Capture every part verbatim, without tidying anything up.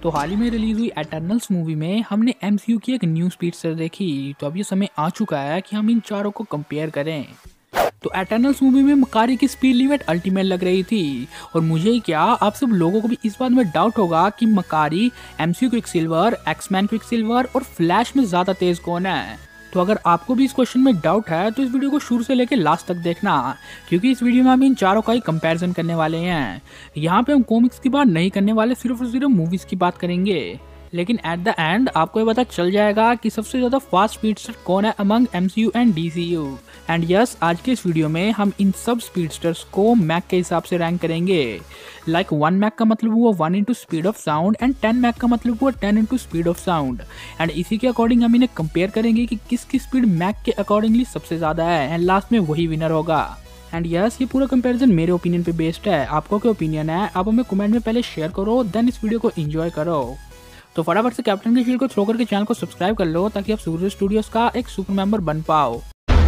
तो हाल ही में रिलीज हुई एटर्नल्स मूवी में हमने एमसीयू की एक न्यू स्पीडस्टर देखी। तो अब ये समय आ चुका है कि हम इन चारों को कंपेयर करें। तो एटर्नल्स मूवी में मकारी की स्पीड लिमिट अल्टीमेट लग रही थी और मुझे ही क्या आप सब लोगों को भी इस बात में डाउट होगा कि Makkari, MCU Quicksilver, X Men Quicksilver और फ्लैश में ज्यादा तेज कौन है। तो अगर आपको भी इस क्वेश्चन में डाउट है तो इस वीडियो को शुरू से लेकर लास्ट तक देखना, क्योंकि इस वीडियो में हम इन चारों का ही कंपैरिजन करने वाले हैं। यहाँ पे हम कॉमिक्स की बात नहीं करने वाले, सिर्फ और सिर्फ मूवीज की बात करेंगे। लेकिन एट द एंड आपको ये पता चल जाएगा कि सबसे ज्यादा फास्ट स्पीडस्टर कौन है among MCU and DCU. And yes, आज के इस वीडियो में हम इन सब स्पीडस्टर्स को मैक के हिसाब से रैंक करेंगे। लाइक वन मैक का मतलब हुआ one into speed of sound and ten Mach का मतलब हुआ ten into speed of sound. And इसी के अकॉर्डिंग हम इन्हें कंपेयर करेंगे कि किसकी स्पीड मैक के अकॉर्डिंगली सबसे ज्यादा है एंड लास्ट में वही विनर होगा। एंड यस, ये पूरा कंपैरिजन मेरे ओपिनियन पे बेस्ड है। आपको क्या ओपिनियन है आप हमें कमेंट में पहले शेयर करो, देन इस वीडियो को एंजॉय करो। तो फटाफट से कैप्टन की शील्ड को थ्रो करके चैनल को सब्सक्राइब कर लो ताकि आप सूर्य स्टूडियोज का एक सुपर मेंबर बन पाओ।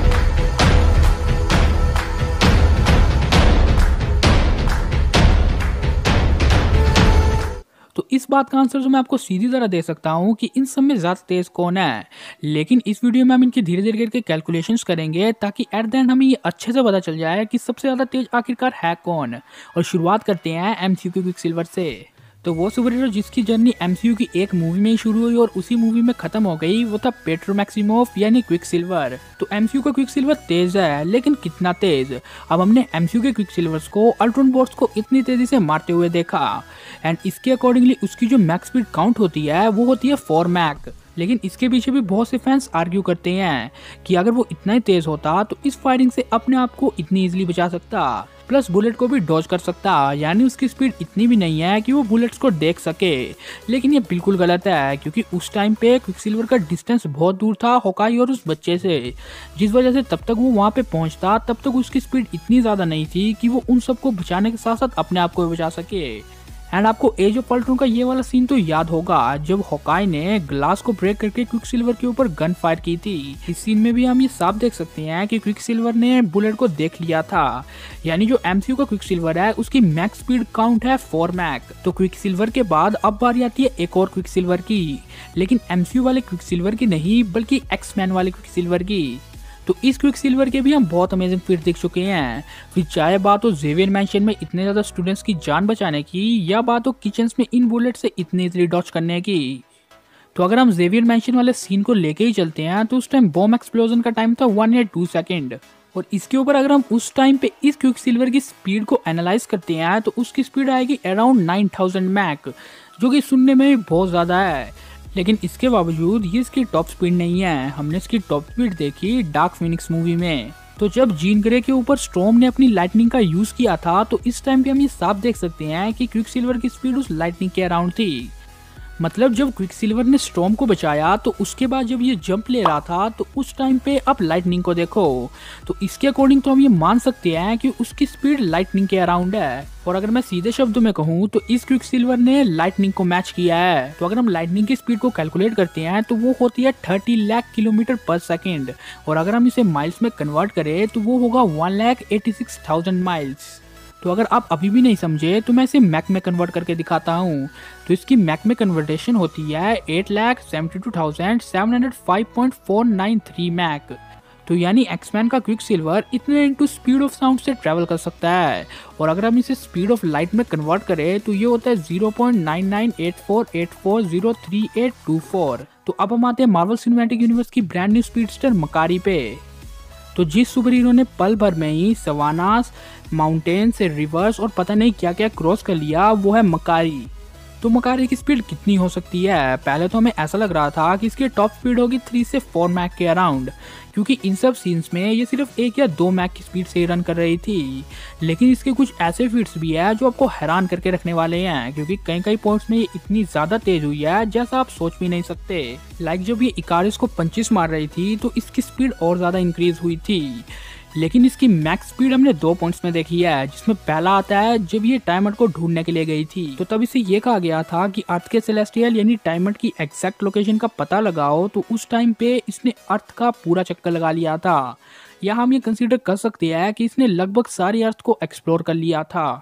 तो इस बात का आंसर जो मैं आपको सीधी तरह दे सकता हूँ कि इन सब में ज्यादा तेज कौन है, लेकिन इस वीडियो में हम इनके धीरे धीरे करके कैलकुलेशंस करेंगे ताकि एट द एंड हमें ये अच्छे से पता चल जाए कि सबसे ज्यादा तेज आखिरकार है कौन। और शुरुआत करते हैं एमसीयू के क्विकसिल्वर से। तो वो सुपर हीरो जिसकी जर्नी एमसीयू की एक मूवी में ही शुरू हुई और उसी मूवी में खत्म हो गई, वो था पेट्रो मैक्सिमोफ यानी क्विकसिल्वर। तो एमसीयू का क्विकसिल्वर तेज है, लेकिन कितना तेज। अब हमने एमसीयू के क्विकसिल्वर्स को अल्ट्रॉन बोट्स को इतनी तेजी से मारते हुए देखा एंड इसके अकॉर्डिंगली उसकी जो मैक्स स्पीड काउंट होती है वो होती है फोर मैक। लेकिन इसके पीछे भी बहुत से फैंस आर्ग्यू करते हैं कि अगर वो इतना ही तेज होता तो इस फायरिंग से अपने आप को इतनी इजीली बचा सकता, प्लस बुलेट को भी डॉज कर सकता, यानी उसकी स्पीड इतनी भी नहीं है कि वो बुलेट्स को देख सके। लेकिन ये बिल्कुल गलत है, क्योंकि उस टाइम पे क्विकसिल्वर का डिस्टेंस बहुत दूर था होकाई और उस बच्चे से, जिस वजह से तब तक वो वहाँ पे पहुँचता तब तक उसकी स्पीड इतनी ज़्यादा नहीं थी कि वो उन सबको बचाने के साथ साथ अपने आप को भी बचा सके। एंड आपको एज ऑफ अल्ट्रॉन का ये वाला सीन तो याद होगा जब होकाई ने ग्लास को ब्रेक करके क्विकसिल्वर के ऊपर गन फायर की थी। इस सीन में भी हम ये साफ देख सकते हैं कि क्विकसिल्वर ने बुलेट को देख लिया था, यानी जो एमसीयू का क्विकसिल्वर है उसकी मैक्स स्पीड काउंट है फोर मैक। तो क्विकसिल्वर के बाद अब बारी आती है एक और क्विकसिल्वर की, लेकिन एमसीयू वाले क्विकसिल्वर की नहीं बल्कि एक्समैन वाले क्विकसिल्वर की। तो इस क्विकसिल्वर के भी हम बहुत अमेजिंग फीट देख चुके हैं, फिर चाहे बात हो जेवियर मैंशन में इतने ज्यादा स्टूडेंट्स की जान बचाने की या बात हो किचन्स में इन बुलेट से इतनी इजीली डॉच करने की। तो अगर हम जेवियर मैंशन वाले सीन को लेके ही चलते हैं तो उस टाइम बॉम्ब एक्सप्लोजन का टाइम था वन या टू सेकेंड, और इसके ऊपर अगर हम उस टाइम पे इस क्विकसिल्वर की स्पीड को एनालाइज करते हैं तो उसकी स्पीड आएगी अराउंड नाइन थाउजेंड मैक, जो कि सुनने में भी बहुत ज्यादा है। लेकिन इसके बावजूद ये इसकी टॉप स्पीड नहीं है। हमने इसकी टॉप स्पीड देखी डार्क फिनिक्स मूवी में। तो जब जीन ग्रे के ऊपर स्टॉर्म ने अपनी लाइटनिंग का यूज किया था तो इस टाइम पे हम ये साफ देख सकते हैं कि क्विकसिल्वर की स्पीड उस लाइटनिंग के अराउंड थी। मतलब जब क्विकसिल्वर ने स्टॉर्म को बचाया तो उसके बाद जब ये जंप ले रहा था तो उस टाइम पे आप लाइटनिंग को देखो, तो इसके अकॉर्डिंग तो हम ये मान सकते हैं कि उसकी स्पीड लाइटनिंग के अराउंड है। और अगर मैं सीधे शब्दों में कहूँ तो इस क्विकसिल्वर ने लाइटनिंग को मैच किया है। तो अगर हम लाइटनिंग की स्पीड को कैलकुलेट करते हैं तो वो होती है thirty lakh kilometre per second, और अगर हम इसे माइल्स में कन्वर्ट करें तो वो होगा one lakh eighty six thousand miles. तो अगर आप अभी भी नहीं समझे तो मैं इसे मैक में कन्वर्ट करके दिखाता हूँ। तो इसकी मैक में कन्वर्टेशन होती है eight lakh seventy two thousand seven hundred five point four nine three Mach. तो यानी एक्समैन का क्विकसिल्वर इतने इंटू स्पीड ऑफ साउंड से ट्रैवल कर सकता है, और अगर हम इसे स्पीड ऑफ लाइट में कन्वर्ट करें तो ये होता है zero point nine nine eight four eight four zero three eight two four. तो अब हम आते हैं मार्वल सिनेमैटिक यूनिवर्स की ब्रांड न्यू स्पीडस्टर मकारी पे। तो जिस सुपर हीरो ने पल भर में ही सवानास, माउंटेन से रिवर्स और पता नहीं क्या क्या क्रॉस कर लिया, वो है मकारी। तो मकारी की स्पीड कितनी हो सकती है? पहले तो हमें ऐसा लग रहा था कि इसकी टॉप स्पीड होगी थ्री से फोर मैक के अराउंड, क्योंकि इन सब सीन्स में ये सिर्फ एक या दो मैक की स्पीड से ही रन कर रही थी। लेकिन इसके कुछ ऐसे फीट्स भी है जो आपको हैरान करके रखने वाले हैं, क्योंकि कई कई पॉइंट्स में ये इतनी ज्यादा तेज हुई है जैसा आप सोच भी नहीं सकते। लाइक जब ये इकारिस को पंचिस मार रही थी तो इसकी स्पीड और ज्यादा इंक्रीज हुई थी। लेकिन इसकी मैक्स स्पीड हमने दो पॉइंट्स में देखी है, जिसमें पहला आता है जब ये टाइमट को ढूंढने के लिए गई थी। तो तब इसे ये कहा गया था कि अर्थ के सेलेस्टियल यानी टाइमट की एग्जैक्ट लोकेशन का पता लगाओ, तो उस टाइम पे इसने अर्थ का पूरा चक्कर लगा लिया था। या हम ये कंसीडर कर सकते हैं कि इसने लगभग सारी अर्थ को एक्सप्लोर कर लिया था।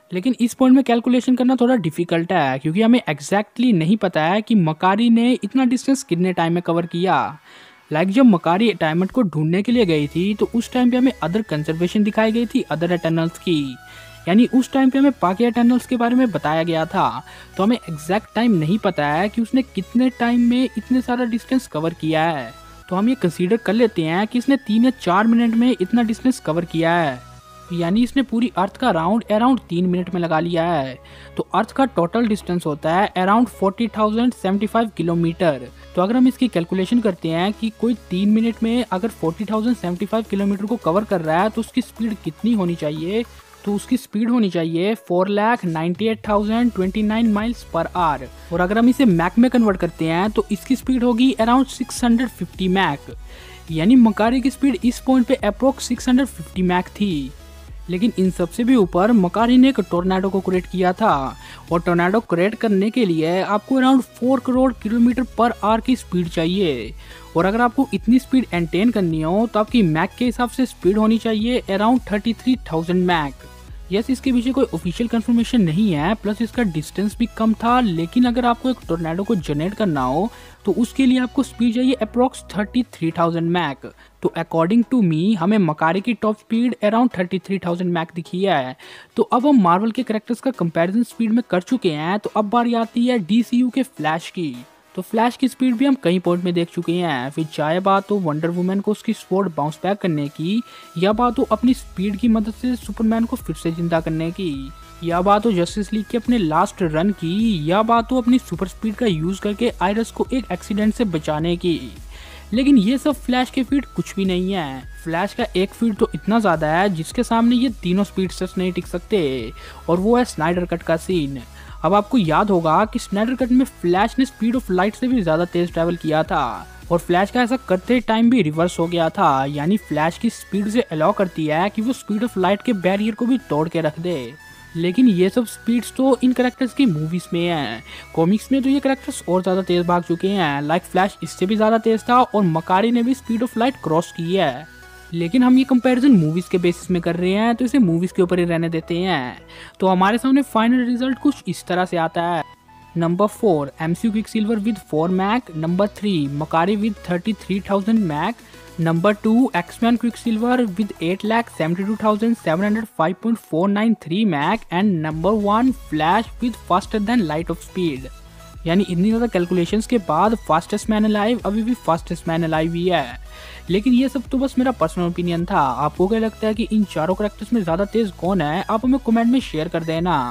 लेकिन इस पॉइंट में कैलकुलेशन करना थोड़ा डिफिकल्ट है क्योंकि हमें एग्जैक्टली नहीं पता है कि मकारी ने इतना डिस्टेंस कितने टाइम में कवर किया। लाइक जब मकारी डायमंड को ढूंढने के लिए गई थी तो उस टाइम पे हमें अदर कंजर्वेशन दिखाई गई थी अदर एटर्नल्स की, यानी उस टाइम पे हमें बाकी एटर्नल्स के बारे में बताया गया था। तो हमें एग्जैक्ट टाइम नहीं पता है कि उसने कितने टाइम में इतने सारा डिस्टेंस कवर किया है। तो हम ये कंसीडर कर लेते हैं कि इसने तीन या चार मिनट में इतना डिस्टेंस कवर किया है, यानी इसने पूरी अर्थ का राउंड अराउंड तीन मिनट में लगा लिया है। तो अर्थ का टोटल डिस्टेंस होता है around forty thousand seventy five kilometre. तो अगर हम इसकी कैलकुलेशन करते हैं कि कोई तीन मिनट में अगर forty thousand seventy five kilometre को कवर कर रहा है तो उसकी स्पीड कितनी होनी चाहिए, तो उसकी स्पीड होनी चाहिए four lakh ninety eight thousand twenty nine miles per hour. और अगर हम इसे मैक में कन्वर्ट करते हैं तो इसकी स्पीड होगी around six hundred fifty Mach, यानी मकारी की स्पीड इस पॉइंट पे approx six hundred fifty Mach थी। लेकिन इन सबसे भी ऊपर मकारी ने एक टोर्नाडो को क्रिएट किया था, और टोर्नाडो क्रिएट करने के लिए आपको around four crore kilometre per hour की स्पीड चाहिए। और अगर आपको इतनी स्पीड एंटेन करनी हो तो आपकी मैक के हिसाब से स्पीड होनी चाहिए around thirty three thousand Mach. Yes, इसके पीछे कोई ऑफिशियल कंफर्मेशन नहीं है, प्लस इसका डिस्टेंस भी कम था। लेकिन अगर आपको एक टोर्नाडो को जनरेट करना हो तो उसके लिए आपको स्पीड चाहिए approx thirty three thousand Mach. तो अकॉर्डिंग टू मी हमें मकारी की top speed around thirty three thousand Mach दिखी है। तो अब हम मार्वल के कैरेक्टर्स का कंपैरिजन स्पीड में कर चुके हैं, तो अब बारी आती है डीसीयू के फ्लैश की। तो फ्लैश की स्पीड भी हम कई पॉइंट में देख चुके हैं, फिर चाहे बात हो वंडर वुमन को उसकी स्वॉर्ड बाउंस बैक करने की, या बात हो अपनी स्पीड की मदद से सुपरमैन को फिर से जिंदा करने की, या बात हो जस्टिस लीग के अपने लास्ट रन की, या बात हो अपनी सुपर स्पीड का यूज करके आयरस को एक एक्सीडेंट से बचाने की। लेकिन ये सब फ्लैश के फीड कुछ भी नहीं है। फ्लैश का एक फीड तो इतना ज्यादा है जिसके सामने ये तीनों स्पीडस्टर्स नहीं टिक सकते, और वो है स्नाइडर कट का सीन। अब आपको याद होगा कि स्नाइडर कट में फ्लैश ने स्पीड ऑफ लाइट से भी ज्यादा तेज ट्रैवल किया था, और फ्लैश का ऐसा करते टाइम भी रिवर्स हो गया था, यानी फ्लैश की स्पीड से अलाउ करती है कि वो स्पीड ऑफ लाइट के बैरियर को भी तोड़ के रख दे। लेकिन ये सब स्पीड्स तो इन कैरेक्टर्स की मूवीज में हैं। कॉमिक्स में तो ये कैरेक्टर्स और ज्यादा तेज भाग चुके हैं, लाइक फ्लैश इससे भी ज्यादा तेज था, और मकारी ने भी स्पीड ऑफ लाइट क्रॉस की है। लेकिन हम ये कंपैरिजन मूवीज के बेसिस में कर रहे हैं, तो इसे मूवीज के ऊपर ही रहने देते हैं। तो हमारे सामने फाइनल रिजल्ट कुछ इस तरह से आता है। Number four MCU Quicksilver with four Mach, number three Makkari with thirty three thousand Mach, number two X Men Quicksilver with eight lakh seventy two thousand seven hundred five point four nine three Mach, and number one Flash with faster than light of speed. यानी इतनी ज़्यादा calculations के बाद fastest man alive अभी भी fastest man alive he है। लेकिन ये सब तो बस मेरा पर्सनल ओपिनियन था। आपको क्या लगता है कि इन चारों कैरेक्टर्स में ज़्यादा तेज कौन है? आप हमें कमेंट में शेयर कर देना।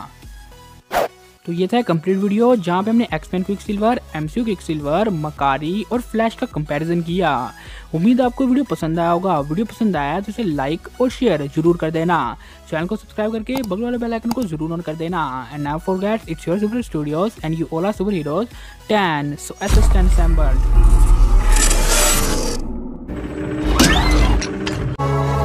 तो ये था कंप्लीट वीडियो जहाँ पे हमने X Men Quicksilver, MCU Quicksilver, Makkari और फ्लैश का कंपैरिजन किया। उम्मीद है आपको वीडियो पसंद आया होगा। वीडियो पसंद आया तो इसे लाइक और शेयर जरूर कर देना। चैनल को सब्सक्राइब करके बगल वाले बेल आइकन को जरूर ऑन कर देना। And never forget it's your super studios and you all are super heroes ten, so S ten assembled.